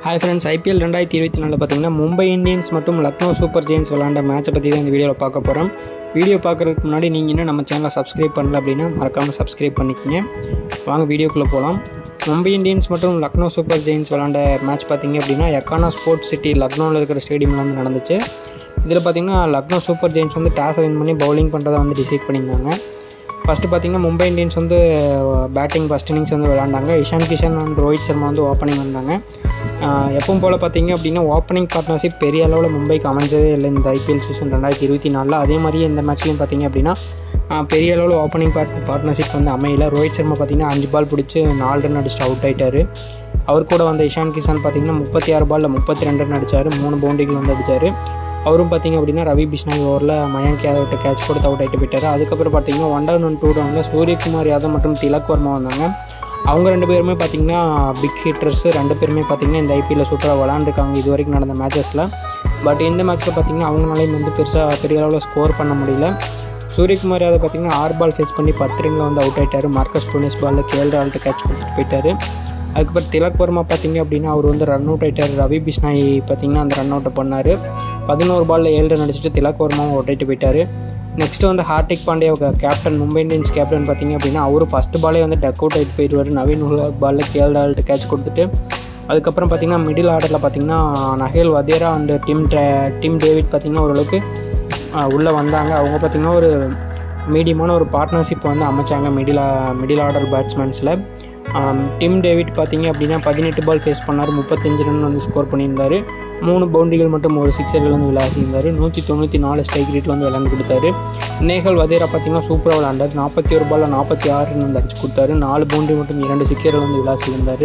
Hi friends, IPL 2024 பார்த்தீங்கன்னா Mumbai Indians மற்றும் Lucknow super giants விளையாண்ட மேட்சை பற்றி தான் இந்த வீடியோவில் பார்க்க போகிறோம். வீடியோ பார்க்குறதுக்கு முன்னாடி நீங்கள் இன்னும் நம்ம சேனலை சப்ஸ்கிரைப் பண்ணல அப்படின்னா மறக்காமல் சப்ஸ்கிரைப் பண்ணிக்கங்க. வாங்க வீடியோக்குள்ளே போகலாம். மும்பை இந்தியன்ஸ் மற்றும் லக்னோ சூப்பர் ஜெயின்ஸ் விளையாண்ட மேட்ச் பார்த்திங்க அப்படின்னா யக்கானா ஸ்போர்ட்ஸ் சிட்டி லக்னோவில் இருக்கிற ஸ்டேடியமில் வந்து நடந்துச்சு. இதில் பார்த்திங்கன்னா லக்னோ சூப்பர் ஜெயின்ஸ் வந்து டாஸ் வின் பண்ணி பவுலிங் பண்ணுறதை வந்து டிசைட் பண்ணியிருந்தாங்க. ஃபஸ்ட்டு பார்த்திங்கன்னா மும்பை இந்தியன்ஸ் வந்து பேட்டிங் ஃபஸ்ட் இன்னிங்ஸ் வந்து விளையாண்டாங்க. இஷான் கிஷன் அண்ட் ரோஹித் சர்மா வந்து ஓப்பனிங் வந்தாங்க. எப்பவும் போல் பார்த்திங்க அப்படின்னா ஓப்பனிங் பார்ட்னர்ஷிப் பெரிய அளவில் மும்பைக்கு அமைஞ்சதே இல்லை இந்த ஐபிஎல் சீசன் 2024. அதே மாதிரியே இந்த மேட்ச்லையும் பார்த்திங்க அப்படின்னா பெரிய அளவில் ஓப்பனிங் பார்ட்னர்ஷிப் வந்து அமையல. ரோஹித் சர்மா பார்த்திங்கன்னா 5 பால் பிடிச்சி 4 ரன் அடிச்சுட்டு அவுட் ஆகிட்டார். அவர் கூட வந்த இஷான் கிஷன் பார்த்திங்கன்னா 36 பாலில் 32 ரன் அடித்தார், 3 பவுண்டரிகள் வந்து அடித்தார். அவரும் பார்த்திங்க அப்படின்னா ரவி பிஷ்னாய் ஓவரில் மயங்க் யாதவ்கிட்ட கேட்ச் கொடுத்து அவுட் ஆகிட்டு போயிட்டார். அதுக்கப்புறம் பார்த்திங்கன்னா 1 down and 2 downல சூரியகுமார் யாதவ் மற்றும் திலக் வர்மா வந்தாங்க. அவங்க 2 பேருமே பார்த்திங்கன்னா பிக் ஹிட்டர்ஸு. 2 பேருமே பார்த்திங்கன்னா இந்த ஐபிஎல்லில் சூப்பராக விளாண்டுருக்காங்க இது வரைக்கும் நடந்த மேட்சஸில். பட் இந்த மேட்ச்சில் பார்த்திங்கன்னா அவங்களாலையும் வந்து பெரிய அளவில் ஸ்கோர் பண்ண முடியல. சூரியகுமார் யாதவ் பார்த்திங்கன்னா 6 பால் ஃபேஸ் பண்ணி 10 ரனில் வந்து அவுட் ஆகிட்டார். மார்க்கஸ் ஸ்டோனிஸ் பாலில் கேஎல் ராகுல்கிட்ட கேட்ச் கொடுத்துட்டு போயிட்டார். அதுக்கப்புறம் திலக் வர்மா பார்த்திங்க அப்படின்னா அவர் வந்து ரன் அவுட் ஆகிட்டார். ரவி பிஷ்னாய் பார்த்திங்கன்னா அந்த ரன் அவுட்டை பண்ணார். 11 பாலில் 7 ரன் அடிச்சுட்டு திலக் வர்மாவும் அவுட் ஆகிட்டு போயிட்டார். நெக்ஸ்ட்டு வந்து Hardik Pandya captain, Mumbai Indians captain பார்த்திங்க அப்படின்னா அவரு ஃபஸ்ட்டு பாலே வந்து டக் அவுட் ஆகிட்டு போயிடுவார். நவீன் உல்ஹாக் பாலில் கேஎல் ராகுல்கிட்ட கேட்ச் கொடுத்துட்டு அதுக்கப்புறம் பார்த்திங்கன்னா மிடில் ஆர்டரில் பார்த்திங்கன்னா Nehal Wadhera and Tim David பார்த்திங்கன்னா ஓரளவுக்கு உள்ளே வந்தாங்க. அவங்க பார்த்திங்கன்னா ஒரு மீடியமான ஒரு பார்ட்னர்ஷிப் வந்து அமைச்சாங்க மிடில் ஆர்டர் பேட்ஸ்மேன்ஸில். டிம் டேவிட் பார்த்திங்க அப்படின்னா 18 பால் ஃபேஸ் பண்ணார், 35 ரன் வந்து ஸ்கோர் பண்ணியிருந்தார். 3 பவுண்டரிகள் மற்றும் ஒரு சிக்ஸர்கள் வந்து விளையாடிருந்தார். 194 ஸ்ட்ரைக் ரேட்டில் வந்து விளையாண்டு கொடுத்தாரு. நேஹல் வதேரா பார்த்திங்கன்னா சூப்பராக விளையாண்டார். 41 பாலில் 46 ரன் வந்து அடிச்சு கொடுத்தாரு. 4 பவுண்டரி மற்றும் 2 சிக்ஸர்கள் வந்து விளையாடிருந்தார்.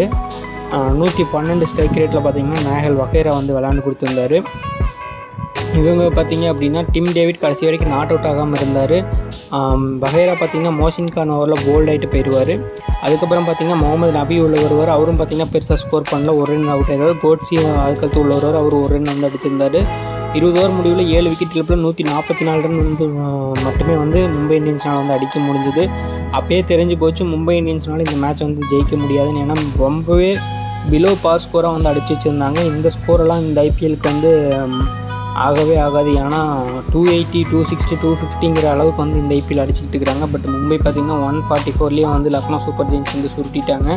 112 ஸ்ட்ரைக் ரேட்டில் பார்த்திங்கன்னா நேஹல் வகேரா வந்து விளையாண்டு கொடுத்துருந்தார். இவங்க பார்த்திங்க அப்படின்னா டிம் டேவிட் கடைசி வரைக்கும் நாட் அவுட் ஆகாமல் இருந்தார். வகேரா பார்த்திங்கன்னா மோசின் கான் ஓவரில் போல்ட் ஆகிட்டு போயிடுவார். அதுக்கப்புறம் பார்த்திங்கன்னா முகமது நபி உள்ள வருவார். அவரும் பார்த்திங்கன்னா பெருசாக ஸ்கோர் பண்ணல, 1 ரன் அவுட் ஆகிடுவார். கோட்ஸி அதுக்கடுத்து உள்ள வருவார், அவர் 1 ரன் வந்து அடிச்சிருந்தார். 20 ஓவர் முடிவில் 7 விக்கெட் இழப்பில் 144 ரன் வந்து மட்டுமே வந்து மும்பை இந்தியன்ஸ்னால் வந்து அடிக்க முடிஞ்சுது. அப்போயே தெரிஞ்சு போச்சு மும்பை இந்தியன்ஸ்னால் இந்த மேட்ச் வந்து ஜெயிக்க முடியாதுன்னு. ஏன்னா ரொம்பவே பிலோ பார் ஸ்கோராக வந்து அடிச்சு வச்சுருந்தாங்க. இந்த ஸ்கோரெல்லாம் இந்த ஐபிஎலுக்கு வந்து ஆகவே ஆகாது. ஏன்னா 280, 260, 250ங்கிற அளவுக்கு வந்து இந்த ஐபிஎல் அடிச்சுக்கிட்டு இருக்கிறாங்க. பட் மும்பை பார்த்திங்கன்னா 144லேயே வந்து லக்னோ சூப்பர் ஜெயின்ஸ் வந்து சுருட்டிட்டாங்க.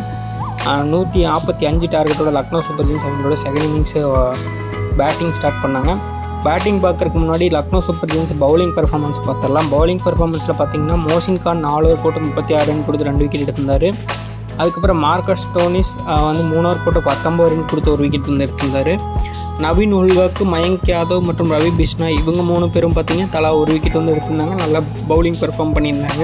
145 டார்கெட்டோட லக்னோ சூப்பர் ஜெயின்ஸ் அவங்களோட செகண்ட் இன்னிங்ஸ் பேட்டிங் ஸ்டார்ட் பண்ணாங்க. பேட்டிங் பார்க்குறதுக்கு முன்னாடி Lucknow super giants bowling performance பார்த்துடலாம். பவுலிங் பர்ஃபார்மன்ஸில் பார்த்திங்கன்னா மோசின் கான் 4 ஓவர் போட்டு 36 ரன் கொடுத்து 2 விக்கெட் எடுத்திருந்தார். அதுக்கப்புறம் மார்க்கஸ் ஸ்டோனிஸ் வந்து 3 ஓவர் போட்டு 19 ரன் கொடுத்து 1 விக்கெட் வந்து எடுத்திருந்தார். நவீன் உல்ஹாக், மயங்க் யாதவ் மற்றும் ரவி பிஷ்னாய் இவங்க 3 பேரும் பார்த்திங்கன்னா தலா 1 விக்கெட் வந்து எடுத்திருந்தாங்க. நல்லா பவுலிங் பெர்ஃபார்ம் பண்ணியிருந்தாங்க.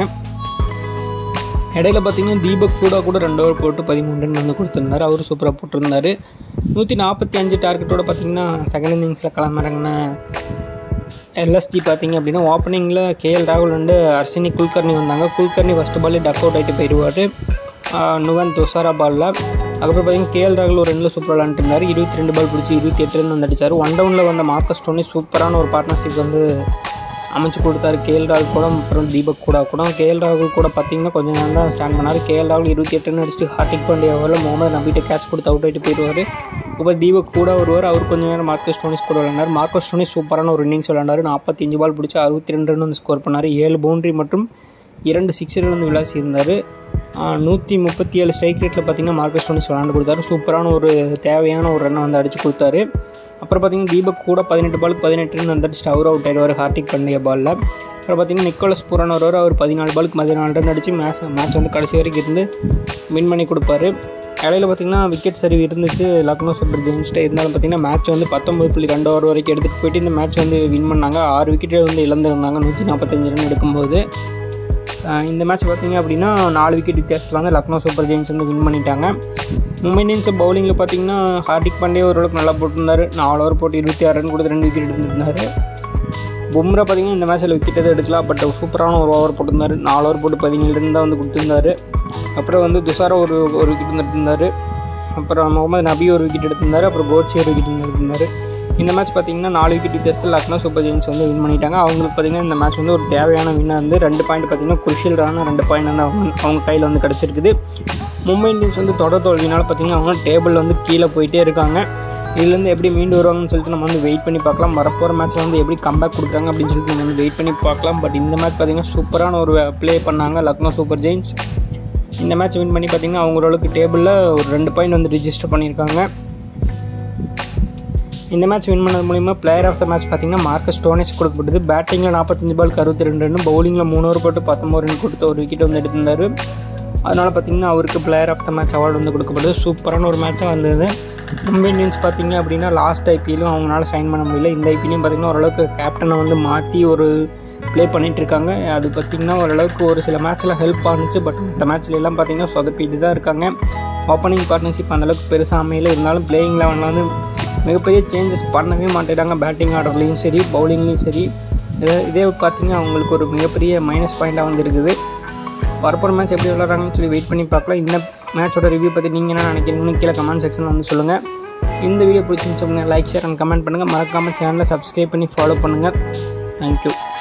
இடையில பார்த்திங்கன்னா தீபக் கூட 2 ஓவர் போட்டு 13 ரன் வந்து கொடுத்துருந்தார். அவர் சூப்பராக போட்டிருந்தார். 145 டார்கெட்டோட பார்த்திங்கன்னா செகண்ட் இன்னிங்ஸில் கிளம்புறாங்கன்னு எல்எஸ்ஜி பார்த்திங்க அப்படின்னா ஓப்பனிங்கில் கேஎல் ராகுல் அண்டு அர்ஷினி குல்கர்னி வந்தாங்க. குல்கர்னி ஃபஸ்ட்டு பாலே டக் அவுட் ஆகிட்டு போயிடுவார் நுவன் துசாரா பாலில். அதுக்கப்புறம் பார்த்திங்கன்னா கேஎல் ராகுல் ஒரு 2 சூப்பராக விளாண்டுருந்தார். 22 பால் பிடிச்சி 28 ரன் வந்து அடித்தார். 1 டவுனில் வந்த மார்க்கஸ் ஸ்டோனிஸ் சூப்பரான ஒரு பார்ட்னர்ஷிப் வந்து அமைச்சு கொடுத்தாரு கேஎல் ராகுல் கூட அப்புறம் தீபக் கூட. கேஎல் ராகுல் கூட பார்த்திங்கன்னா கொஞ்சம் நேரம் தான் ஸ்டாண்ட் பண்ணார். கேஎல் ராகுல் 28 ரன் அடிச்சுட்டு ஹார்திக் பாண்டியா ஓவரில் முகமது நபிகிட்ட கேட்ச் கொடுத்து அவுட் ஆகிட்டு போயிடுவார். அப்புறம் தீபக் கூட வருவார். அவர் கொஞ்சம் நேரம் மார்க்கஸ் ஸ்டோனிஸ் கூட விளையாண்டார். மார்க்கஸ் ஸ்டோனிஸ் சூப்பரான ஒரு இன்னிங்ஸ் விளையாண்டார். 45 பால் பிடிச்சி 62 ரன் வந்து ஸ்கோர் பண்ணார். 7 பவுண்டரி மற்றும் 2 சிக்ஸர்கள் வந்து விளையாடிருந்தார். 137 ஸ்ட்ரைக் ரேட்டில் பார்த்திங்கன்னா மார்க்கஸ் ஸ்டோனிஸ் விளாண்டு கொடுத்தாரு. சூப்பரான ஒரு தேவையான ஒரு ரன்னை வந்து அடித்து கொடுத்தாரு. அப்புறம் பார்த்திங்கன்னா தீபக் கூட 18 பாலுக்கு 18 ரன் வந்து அடிச்சுட்டு அவர் அவுட் ஆயிடுவார் ஹார்திக் பாண்டியா பாலில். அப்புறம் பார்த்திங்கன்னா நிக்கோலஸ் பூரன் வருவார். அவர் 14 பாலுக்கு 14 ரன் அடித்து மேட்ச் வந்து கடைசி வரைக்கும் இருந்து வின் பண்ணி கொடுப்பாரு. இடையில பார்த்திங்கன்னா விக்கெட் சரிவு இருந்துச்சு லக்னோ சூப்பர் ஜெயின்ஸ்ட்டே. இருந்தாலும் பார்த்திங்கன்னா மேட்ச் வந்து 19.2 ஓவர் வரைக்கும் எடுத்துகிட்டு போயிட்டு இந்த மேட்ச் வந்து வின் பண்ணாங்க. 6 விக்கெட்டை வந்து இழந்திருந்தாங்க 145 ரன் எடுக்கும்போது. இந்த மேட்ச் பார்த்திங்க அப்படின்னா 4 விக்கெட் வித்தியாசத்தில் வந்து லக்னோ சூப்பர் ஜெயின்ஸ் வந்து வின் பண்ணிட்டாங்க. மும்பை இந்தியன்ஸ் பவுலிங்கில் பார்த்திங்கன்னா ஹார்திக் பாண்டியா ஓரளவுக்கு நல்லா போட்டிருந்தார். 4 ஓவர் போட்டு 26 ரன் கொடுத்து 2 விக்கெட் எடுத்திருந்தார். பும்ரா பார்த்திங்கன்னா இந்த மேட்ச்சில் விக்கெட் எதுவும் எடுக்கலாம், பட் சூப்பரான ஒரு ஓவர் போட்டிருந்தார். 4 ஓவர் போட்டு 17 ரன் தான் வந்து கொடுத்துருந்தார். அப்புறம் வந்து துசாரா ஒரு விக்கெட் எடுத்திருந்தார். அப்புறம் முகமது நபி ஒரு விக்கெட் எடுத்திருந்தார். அப்புறம் கோட்ஸி ஒரு விக்கெட் எடுத்திருந்தார். இந்த மேட்ச் பார்த்திங்கன்னா 4 விக்கெட் வித்தியாசத்தில் லக்னோ சூப்பர் ஜெயின்ஸ் வந்து வின் பண்ணிட்டாங்க. அவங்களுக்கு பார்த்திங்கன்னா இந்த மேட்ச் வந்து ஒரு தேவையான வின்னாக வந்து 2 பாயிண்ட் பார்த்திங்கன்னா குருஷியலான 2 பாயிண்ட் வந்து அவங்க கையில் வந்து கிடச்சிருக்குது. மும்பை இந்தியன்ஸ் வந்து தொடர் தோல்வினால பார்த்திங்கன்னா அவங்க டேபிள் வந்து கீழே போயிட்டே இருக்காங்க. இதுலேருந்து எப்படி மீண்டு வருவாங்கன்னு சொல்லிட்டு நம்ம வந்து வெயிட் பண்ணி பார்க்கலாம். வரப்போகிற மேட்ச்சில் வந்து எப்படி கம்பேக் கொடுக்குறாங்க அப்படின்னு சொல்லிட்டு நம்ம வந்து வெயிட் பண்ணி பார்க்கலாம். பட் இந்த மேட்ச் பார்த்திங்கன்னா சூப்பரான ஒரு ப்ளே பண்ணாங்க லக்னோ சூப்பர் ஜெயின்ஸ். இந்த மேட்ச் வின் பண்ணி பார்த்திங்கன்னா அவங்களோட டேபிளில் ஒரு 2 பாயிண்ட் வந்து ரிஜிஸ்டர் பண்ணியிருக்காங்க. இந்த மேட்ச் வின் பண்ணது மூலிமா பிளேயர் ஆஃப் த மேட்ச் பார்த்திங்கன்னா மார்க்கஸ் ஸ்டோனிஸ் கொடுக்கப்பட்டது. பேட்டிங்கில் 45 பாலுக்கு 62 ரன், பவுலிங்கில் 3 ஓவர் போட்டு 19 ரன் கொடுத்து ஒரு விக்கெட் வந்து எடுத்திருந்தார். அதனால் பார்த்திங்கன்னா அவருக்கு player of the match award வந்து கொடுக்கப்பட்டது. சூப்பரான ஒரு மேட்சாக வந்தது. மும்பை இந்தியன்ஸ் பார்த்திங்க அப்படின்னா லாஸ்ட் ஐபிஎல்லும் அவங்களால சைன் பண்ண முடியல. இந்த ஐபிஎல்லையும் பார்த்திங்கன்னா ஓரளவுக்கு கேப்டனை வந்து மாற்றி ஒரு ப்ளே பண்ணிகிட்ருக்காங்க. அது பார்த்திங்கன்னா ஓரளவுக்கு ஒரு சில மேட்ச்சில் ஹெல்ப் ஆனிச்சு. பட் மற்ற மேட்ச்சில் எல்லாம் பார்த்திங்கன்னா சொதப்பிட்டு தான் இருக்காங்க. ஓப்பனிங் பார்ட்னர்ஷிப் அந்தளவுக்கு பெருசாக அமையல. இருந்தாலும் பிளேயிங் லெவனில் வந்து மிகப்பெரிய சேஞ்சஸ் பண்ணவே மாட்டேறாங்க. பேட்டிங் ஆர்டர்லேயும் சரி பவுலிங்லேயும் சரி. இதே பார்த்திங்கன்னா அவங்களுக்கு ஒரு மிகப்பெரிய மைனஸ் பாயிண்ட்டாக வந்து இருக்குது. வரப்போகிற மேட்ச் எப்படி விளையாடுறாங்கன்னு சொல்லி வெயிட் பண்ணி பார்க்கலாம். இந்த மேட்சோட ரிவ்யூ பற்றி நீங்கள் என்ன நினைக்கிறீங்கன்னு கீழே கமெண்ட் செக்ஷனில் வந்து சொல்லுங்கள். இந்த வீடியோ பிடிச்சிருந்துச்சு அப்படின்னா லைக் ஷேர் அண்ட் கமெண்ட் பண்ணுங்கள். மறக்காமல் சேனலை சப்ஸ்கிரைப் பண்ணி ஃபாலோ பண்ணுங்கள். தேங்க்யூ.